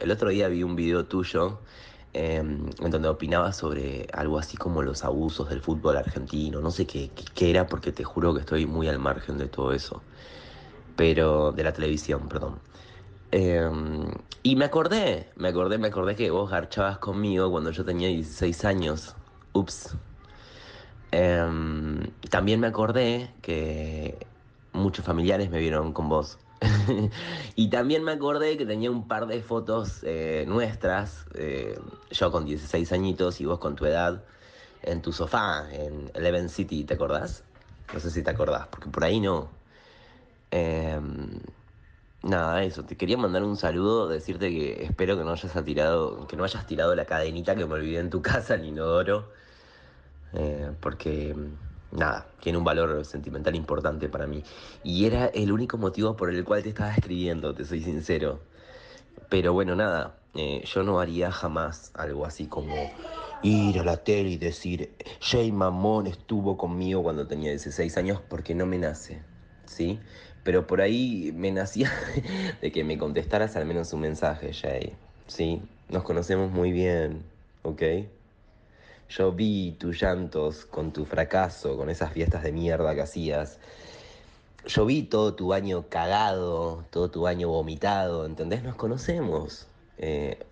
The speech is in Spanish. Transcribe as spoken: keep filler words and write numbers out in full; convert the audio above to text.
el otro día vi un video tuyo eh, en donde opinabas sobre algo así como los abusos del fútbol argentino. No sé qué, qué, qué era porque te juro que estoy muy al margen de todo eso. Pero de la televisión, perdón. Eh, y me acordé, me acordé, me acordé que vos garchabas conmigo cuando yo tenía dieciséis años. Ups. Em, también me acordé que muchos familiares me vieron con vos. Y también me acordé que tenía un par de fotos eh, nuestras, eh, yo con dieciséis añitos y vos con tu edad, en tu sofá, en Eleven City, ¿te acordás? No sé si te acordás, porque por ahí no. Em, Nada, eso, te quería mandar un saludo, decirte que espero que no hayas tirado, que no hayas tirado la cadenita que me olvidé en tu casa, el inodoro, eh, porque nada, tiene un valor sentimental importante para mí. Y era el único motivo por el cual te estaba escribiendo, te soy sincero. Pero bueno, nada, eh, yo no haría jamás algo así como ir a la tele y decir, Jay Mamón estuvo conmigo cuando tenía dieciséis años porque no me nace, ¿sí? Pero por ahí me nacía de que me contestaras al menos un mensaje, Jay, ¿sí? Nos conocemos muy bien, ¿ok? Yo vi tus llantos con tu fracaso, con esas fiestas de mierda que hacías. Yo vi todo tu año cagado, todo tu año vomitado, ¿entendés? Nos conocemos. Eh,